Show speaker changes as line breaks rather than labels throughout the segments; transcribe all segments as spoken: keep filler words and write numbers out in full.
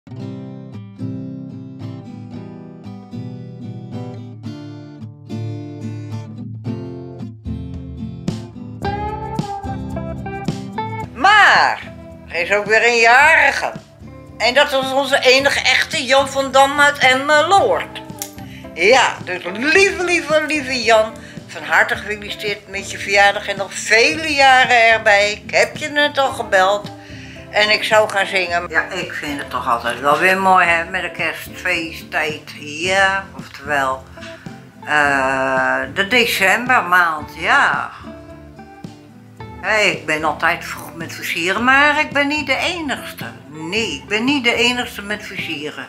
Maar er is ook weer een jarige. En dat is onze enige echte Jan van Dam uit Emmeloord. Ja, dus lieve, lieve, lieve Jan, van harte gefeliciteerd met je verjaardag en nog vele jaren erbij. Ik heb je net al gebeld en ik zou gaan zingen. Ja, ik vind het toch altijd wel weer mooi hè, met de kerstfeesttijd. Ja, oftewel uh, de decembermaand, ja. Hey, ik ben altijd vroeg met versieren, maar ik ben niet de enigste. Nee, ik ben niet de enigste met versieren.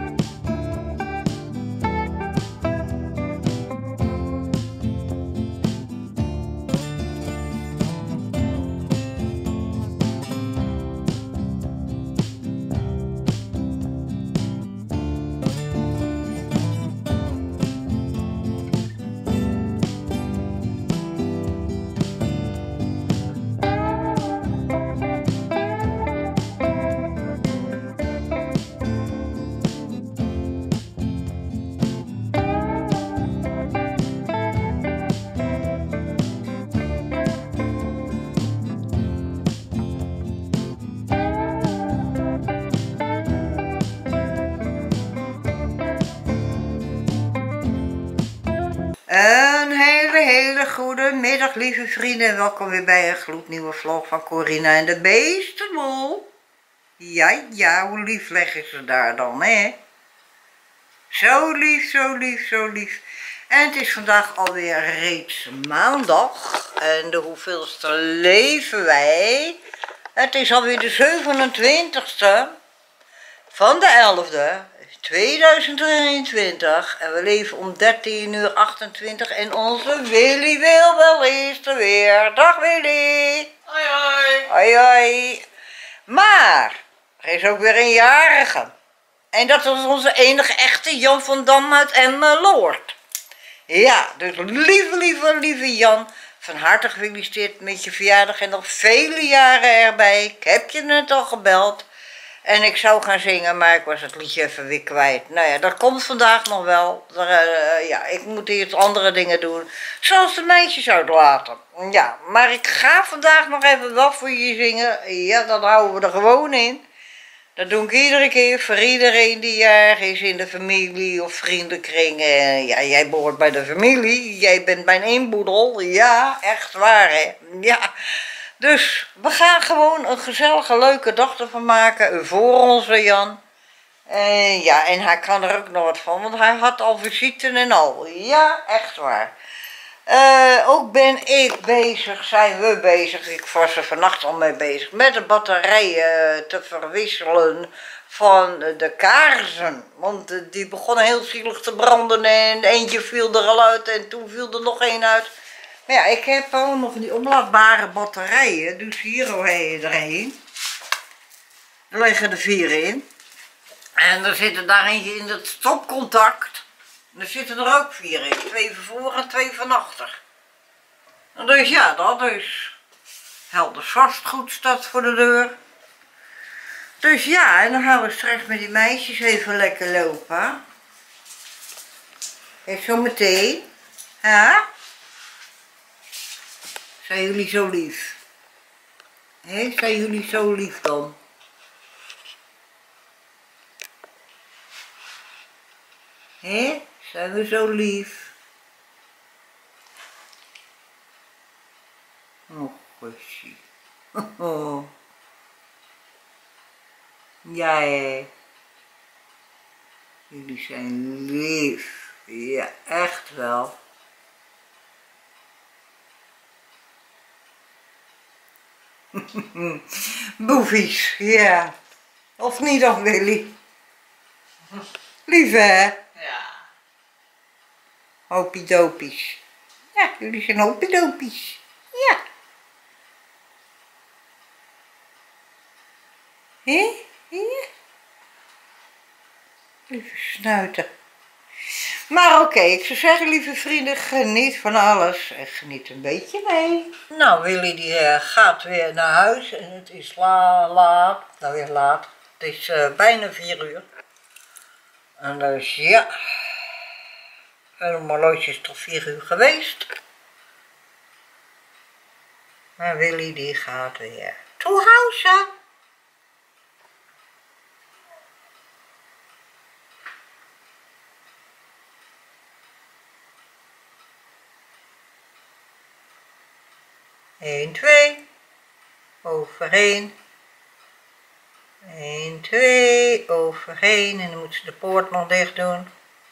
Een hele, hele goede middag, lieve vrienden. En welkom weer bij een gloednieuwe vlog van Corina en de Beestenboel. Ja, ja, hoe lief leggen ze daar dan, hè? Zo lief, zo lief, zo lief. En het is vandaag alweer reeds maandag. En de hoeveelste leven wij? Het is alweer de zevenentwintigste van de elfde. tweeduizend drieëntwintig en we leven om dertien uur achtentwintig en onze Willy wil wel eens er weer. Dag Willy!
Hoi hoi!
Hoi hoi! Maar er is ook weer een jarige. En dat is onze enige echte Jan van Dam uit Emmeloord. Ja, dus lieve, lieve, lieve Jan, van harte gefeliciteerd met je verjaardag en nog vele jaren erbij. Ik heb je net al gebeld. En ik zou gaan zingen, maar ik was het liedje even weer kwijt. Nou ja, dat komt vandaag nog wel. Er, uh, ja, ik moet eerst andere dingen doen. Zoals de meisjes uitlaten. Ja, maar ik ga vandaag nog even wel voor je zingen. Ja, dat houden we er gewoon in. Dat doe ik iedere keer voor iedereen die jarig is in de familie of vriendenkring. Uh, ja, jij behoort bij de familie. Jij bent mijn inboedel. Ja, echt waar hè. Ja. Dus we gaan gewoon een gezellige, leuke dag ervan maken voor onze Jan. En ja, en hij kan er ook nog wat van, want hij had al visite en al. Ja, echt waar. Uh, ook ben ik bezig, zijn we bezig, ik was er vannacht al mee bezig, met de batterijen te verwisselen van de kaarsen. Want die begonnen heel zielig te branden en eentje viel er al uit en toen viel er nog één uit. Maar ja, ik heb ook nog die omlaadbare batterijen, dus hier erheen. Er liggen er vier in. En er zitten daar eentje in het stopcontact. En er zitten er ook vier in, twee van voor en twee van achter. En dus ja, dat is helder vastgoed staat voor de deur. Dus ja, en dan gaan we straks met die meisjes even lekker lopen. En zo meteen, ja. Zijn jullie zo lief? Hé, zijn jullie zo lief dan? Hé, zijn we zo lief? Oh, gossie. Oh. Ja, hé. Jullie zijn lief. Ja, echt wel. Boefies, ja. Of niet, of Willy? Lief hè?
Ja.
Hopiedopies. Ja, jullie zijn hopiedopies. Ja. Hé? Hier? Lieve snuiten. Maar oké, okay, ik zou zeggen, lieve vrienden, geniet van alles en geniet een beetje mee. Nou, Willy die uh, gaat weer naar huis en het is la laat, nou weer laat. Het is uh, bijna vier uur. En dus ja. En mijn horloge is tot vier uur geweest. Maar Willy die gaat weer to huis. een, twee, overheen. een, twee, overheen. En dan moet ze de poort nog dicht doen.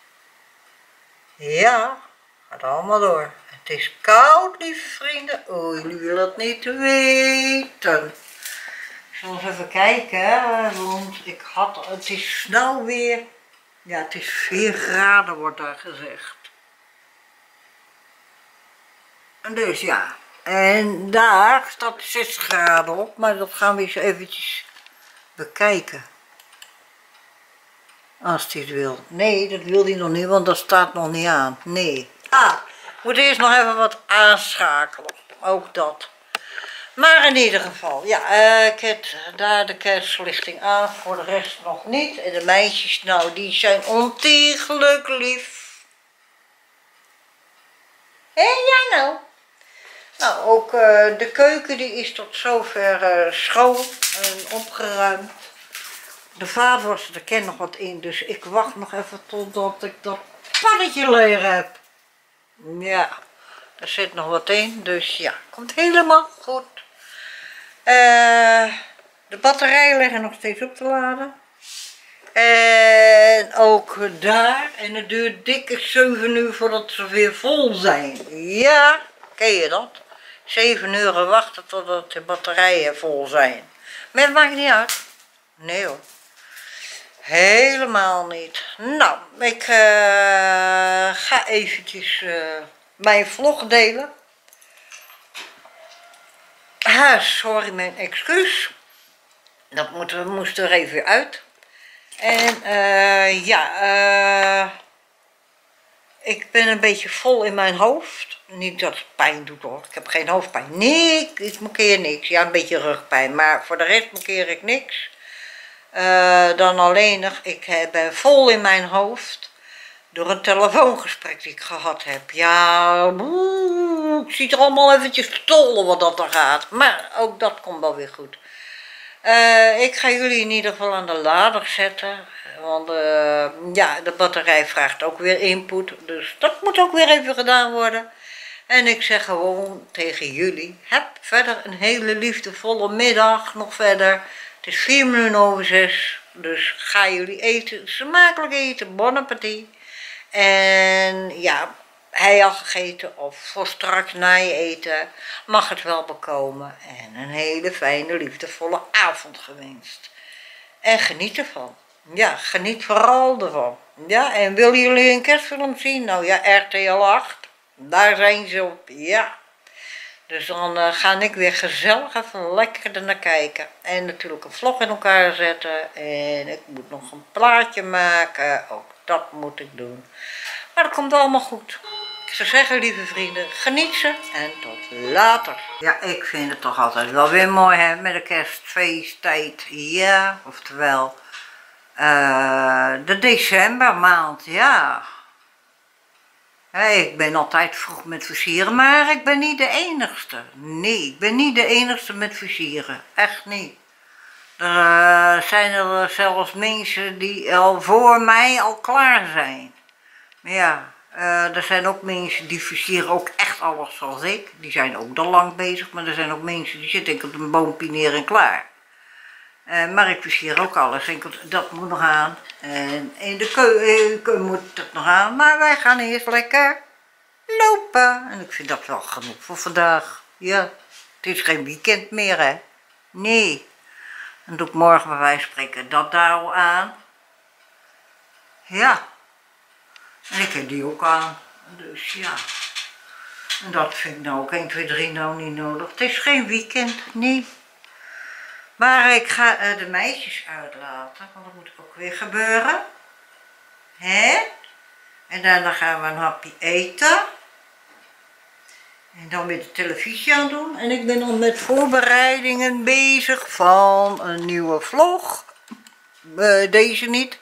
Ja, gaat allemaal door. Het is koud, lieve vrienden. Oh, jullie willen het niet weten. Ik zal eens even kijken, want ik had, het is nou weer, ja, het is vier graden wordt daar gezegd. En dus ja. En daar staat zes graden op, maar dat gaan we eens eventjes bekijken. Als hij het wil. Nee, dat wil hij nog niet, want dat staat nog niet aan. Nee. Ah, ik moet eerst nog even wat aanschakelen. Ook dat. Maar in ieder geval, ja, uh, ik heb daar de kerstverlichting aan, voor de rest nog niet. En de meisjes, nou, die zijn ontiegelijk lief. Hé, jij nou? Nou, ook uh, de keuken die is tot zover uh, schoon en opgeruimd. De vader was er ken nog wat in, dus ik wacht nog even totdat ik dat pannetje leeg heb. Ja, er zit nog wat in, dus ja, komt helemaal goed. Uh, de batterijen liggen nog steeds op te laden. En ook daar, en het duurt dikke zeven uur voordat ze weer vol zijn. Ja, ken je dat? zeven uur wachten totdat de batterijen vol zijn. Maar het maakt niet uit. Nee hoor. Helemaal niet. Nou, ik uh, ga eventjes uh, mijn vlog delen. Ah, sorry, mijn excuus. Dat moet, moest er even weer uit. En uh, ja, uh, ik ben een beetje vol in mijn hoofd. Niet dat het pijn doet hoor, ik heb geen hoofdpijn. Nee, ik, ik markeer niks. Ja, een beetje rugpijn, maar voor de rest markeer ik niks. Uh, dan alleen nog, ik ben vol in mijn hoofd door een telefoongesprek die ik gehad heb. Ja, boe, ik zie er allemaal eventjes stollen wat dat er gaat. Maar ook dat komt wel weer goed. Uh, ik ga jullie in ieder geval aan de lader zetten. Want uh, ja, de batterij vraagt ook weer input. Dus dat moet ook weer even gedaan worden. En ik zeg gewoon tegen jullie, heb verder een hele liefdevolle middag nog verder. Het is vier minuten over zes, dus ga jullie eten, smakelijk eten, bon appetit. En ja, hij al gegeten of voor straks na je eten mag het wel bekomen. En een hele fijne, liefdevolle avond gewenst. En geniet ervan. Ja, geniet vooral ervan. Ja, en willen jullie een kerstfilm zien? Nou ja, R T L acht. Daar zijn ze op, ja. Dus dan uh, ga ik weer gezellig even lekker er naar kijken. En natuurlijk een vlog in elkaar zetten. En ik moet nog een plaatje maken. Ook dat moet ik doen. Maar dat komt allemaal goed. Ik zou zeggen, lieve vrienden, geniet ze en tot later. Ja, ik vind het toch altijd wel weer mooi hè, met de kerstfeesttijd. Ja, oftewel uh, de decembermaand, ja. Hey, ik ben altijd vroeg met versieren, maar ik ben niet de enigste. Nee, ik ben niet de enigste met versieren. Echt niet. Er uh, zijn er zelfs mensen die al voor mij al klaar zijn. Maar ja, uh, er zijn ook mensen die versieren ook echt alles zoals ik. Die zijn ook al lang bezig, maar er zijn ook mensen die zitten ik op een boompje neer en klaar. Uh, maar ik versier ook alles. Enkel, dat moet nog aan. En in de keuken moet het nog aan. Maar wij gaan eerst lekker lopen. En ik vind dat wel genoeg voor vandaag. Ja, het is geen weekend meer hè. Nee. Dan doe ik morgen bij wijze van spreken dat daar al aan. Ja. En ik heb die ook aan. Dus ja. En dat vind ik nou ook één, twee, drie nou niet nodig. Het is geen weekend. Nee. Maar ik ga uh, de meisjes uitlaten, want dat moet ook weer gebeuren. Hè? En daarna gaan we een hapje eten. En dan weer de televisie aan doen. En ik ben al met voorbereidingen bezig van een nieuwe vlog. uh, deze niet.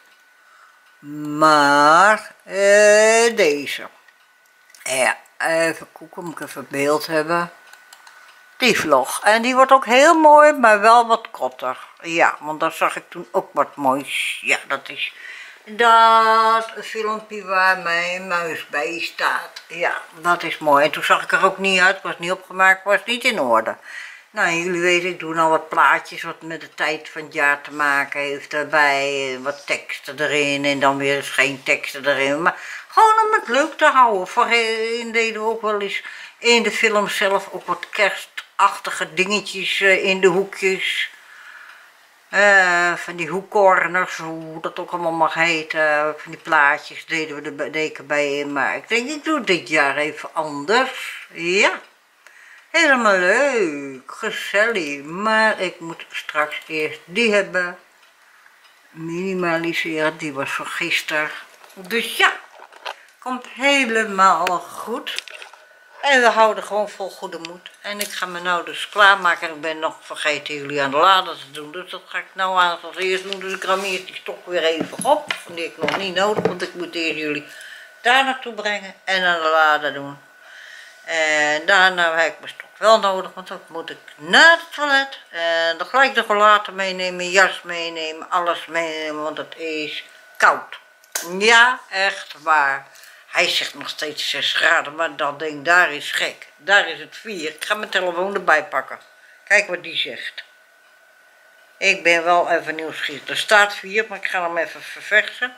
Maar uh, deze. Ja, even kijken, moet ik even beeld hebben. Die vlog. En die wordt ook heel mooi, maar wel wat korter. Ja, want daar zag ik toen ook wat moois. Ja, dat is dat een filmpje waar mijn muis bij staat. Ja, dat is mooi. En toen zag ik er ook niet uit, was niet opgemaakt, was niet in orde. Nou, jullie weten, ik doe nou wat plaatjes wat met de tijd van het jaar te maken heeft daarbij. Wat teksten erin en dan weer eens geen teksten erin. Maar gewoon om het leuk te houden. Voorheen deden we ook wel eens in de film zelf ook wat kerstachtige dingetjes in de hoekjes. Uh, van die hoekcorners, hoe dat ook allemaal mag heten. Van die plaatjes deden we de deken bij in. Maar ik denk, ik doe dit jaar even anders. Ja. Helemaal leuk, gezellig, maar ik moet straks eerst die hebben, minimaliseren, die was van gisteren. Dus ja, komt helemaal goed. En we houden gewoon vol goede moed. En ik ga me nou dus klaarmaken. Ik ben nog vergeten jullie aan de lader te doen, dus dat ga ik nou aan als eerst doen. Dus ik ram eerst die stok weer even op, die ik nog niet nodig, want ik moet eerst jullie daar naartoe brengen en aan de lader doen. En daarna heb ik mijn stok wel nodig, want dan moet ik naar het toilet. En dan gelijk de rollator meenemen, jas meenemen, alles meenemen, want het is koud. Ja, echt waar. Hij zegt nog steeds zes graden, maar dat ding daar is gek. Daar is het vier. Ik ga mijn telefoon erbij pakken. Kijk wat die zegt. Ik ben wel even nieuwsgierig. Er staat vier, maar ik ga hem even verversen.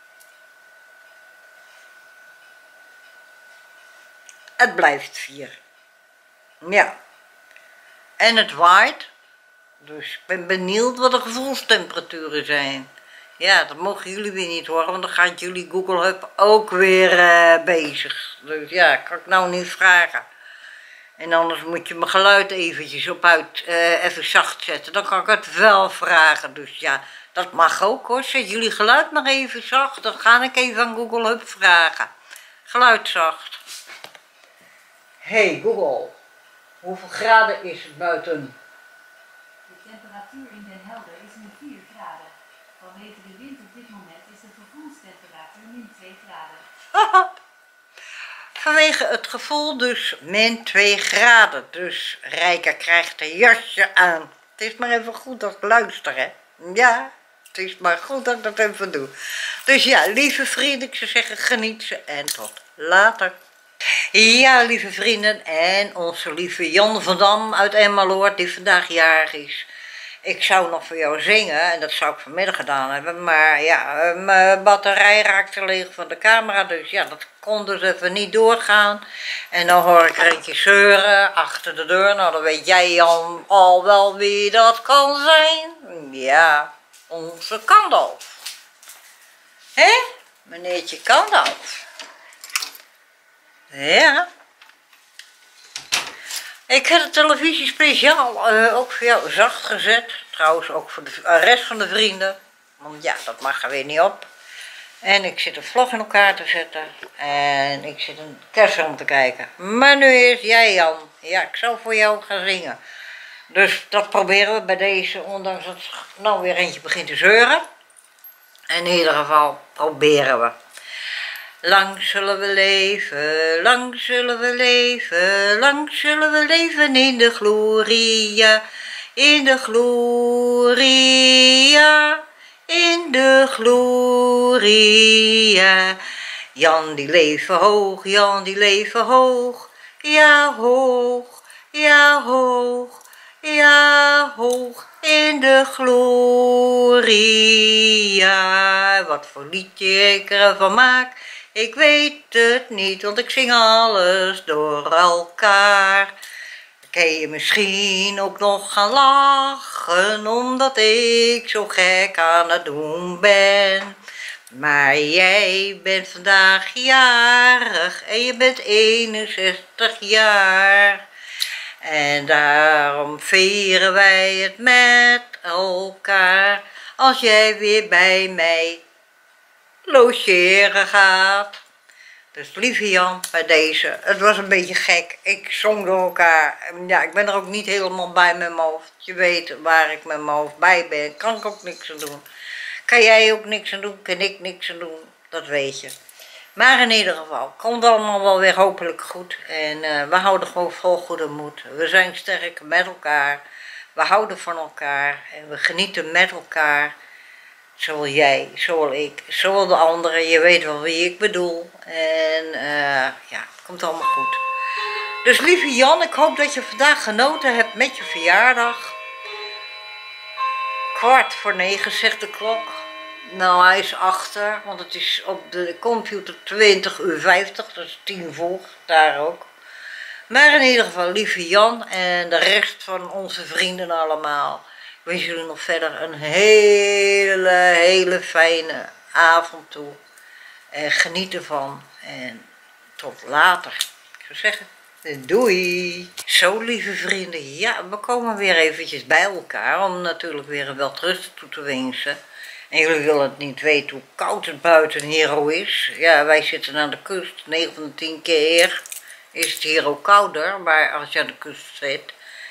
Het blijft vier. Ja. En het waait. Dus ik ben benieuwd wat de gevoelstemperaturen zijn. Ja, dat mogen jullie weer niet horen, want dan gaat jullie Google Hub ook weer uh, bezig. Dus ja, kan ik nou niet vragen. En anders moet je mijn geluid eventjes op uit, uh, even zacht zetten. Dan kan ik het wel vragen. Dus ja, dat mag ook hoor. Zet jullie geluid maar even zacht. Dan ga ik even aan Google Hub vragen. Geluid zacht. Hey Google, hoeveel graden is het buiten?
De temperatuur in Den Helder is nu vier graden. Vanwege de wind op dit moment is de gevoelstemperatuur min twee graden.
Vanwege het gevoel dus min twee graden. Dus Rijka krijgt een jasje aan. Het is maar even goed dat ik luister, hè. Ja, het is maar goed dat ik dat even doe. Dus ja, lieve vrienden, ik zou zeggen geniet ze en tot later. Ja, lieve vrienden en onze lieve Jan van Dam uit Emmeloord die vandaag jarig is. Ik zou nog voor jou zingen en dat zou ik vanmiddag gedaan hebben, maar ja, mijn batterij raakte leeg van de camera, dus ja, dat kon dus even niet doorgaan. En dan hoor ik er eentje zeuren achter de deur, nou dan weet jij Jan al wel wie dat kan zijn. Ja, onze Kandalf. Hé, meneertje Kandalf. Ja. Ik heb de televisie speciaal uh, ook voor jou zacht gezet. Trouwens ook voor de uh, rest van de vrienden. Want ja, dat mag er weer niet op. En ik zit een vlog in elkaar te zetten. En ik zit een kerstfilm te kijken. Maar nu is jij Jan. Ja, ik zou voor jou gaan zingen. Dus dat proberen we bij deze. Ondanks dat nou weer eentje begint te zeuren. In ieder geval proberen we. Lang zullen we leven, lang zullen we leven, lang zullen we leven in de gloria, in de gloria, in de gloria. Jan die leven hoog, Jan die leven hoog, ja hoog, ja hoog, ja hoog, in de gloria. Wat voor liedje ik ervan maak. Ik weet het niet, want ik zing alles door elkaar. Kun je misschien ook nog gaan lachen, omdat ik zo gek aan het doen ben. Maar jij bent vandaag jarig en je bent eenenzestig jaar. En daarom vieren wij het met elkaar, als jij weer bij mij logeren gaat. Dus lieve Jan, bij deze, het was een beetje gek. Ik zong door elkaar. Ja, ik ben er ook niet helemaal bij met mijn hoofd. Je weet waar ik met mijn hoofd bij ben. Kan ik ook niks aan doen. Kan jij ook niks aan doen, kan ik niks aan doen, dat weet je. Maar in ieder geval, komt allemaal wel weer hopelijk goed. En uh, we houden gewoon vol goede moed. We zijn sterk met elkaar. We houden van elkaar. En we genieten met elkaar. Zowel jij, zowel ik, zowel de anderen. Je weet wel wie ik bedoel. En uh, ja, het komt allemaal goed. Dus lieve Jan, ik hoop dat je vandaag genoten hebt met je verjaardag. Kwart voor negen zegt de klok. Nou, hij is achter, want het is op de computer twintig uur vijftig, dus tien voor, daar ook. Maar in ieder geval, lieve Jan en de rest van onze vrienden allemaal. Ik wens jullie nog verder een hele, hele fijne avond toe. En geniet ervan. En tot later. Ik zou zeggen, doei. Zo, lieve vrienden, ja, we komen weer eventjes bij elkaar om natuurlijk weer een welterusten toe te wensen. En jullie willen het niet weten hoe koud het buiten hier al is. Ja, wij zitten aan de kust. negen van de tien keer is het hier ook kouder, maar als je aan de kust zit.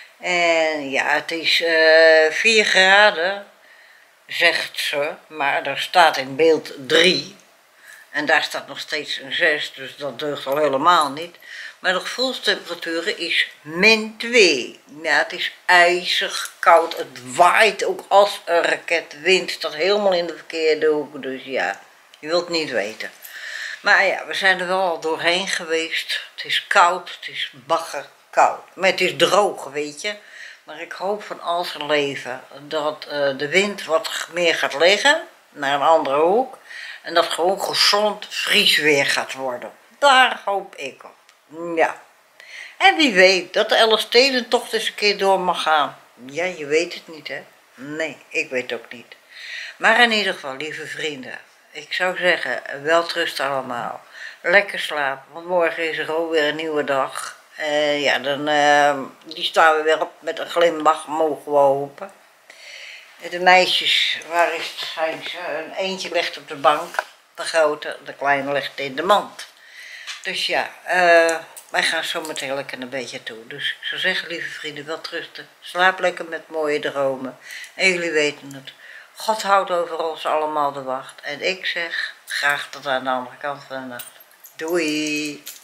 En ja, het is uh, vier graden, zegt ze. Maar er staat in beeld drie. En daar staat nog steeds een zes, dus dat deugt al helemaal niet. Maar de gevoelstemperatuur is min twee. Ja, het is ijzig koud. Het waait ook als een raket. De wind staat helemaal in de verkeerde hoek. Dus ja, je wilt het niet weten. Maar ja, we zijn er wel al doorheen geweest. Het is koud, het is baggerkoud. Maar het is droog, weet je. Maar ik hoop van al zijn leven dat uh, de wind wat meer gaat liggen. Naar een andere hoek. En dat gewoon gezond vriesweer gaat worden. Daar hoop ik op. Ja. En wie weet dat de Elfstedentocht eens een keer door mag gaan. Ja, je weet het niet, hè? Nee, ik weet het ook niet. Maar in ieder geval, lieve vrienden. Ik zou zeggen, welterusten allemaal. Lekker slapen, want morgen is er ook weer een nieuwe dag. Uh, ja, dan uh, die staan we weer op met een glimlach, mogen we hopen. De meisjes, waar is het, zijn ze? Een eentje ligt op de bank, de grote, de kleine ligt in de mand. Dus ja, uh, wij gaan zo meteen lekker een beetje toe. Dus ik zou zeggen, lieve vrienden, welterusten. Slaap lekker met mooie dromen. En jullie weten het. God houdt over ons allemaal de wacht. En ik zeg, graag tot aan de andere kant van de nacht. Doei!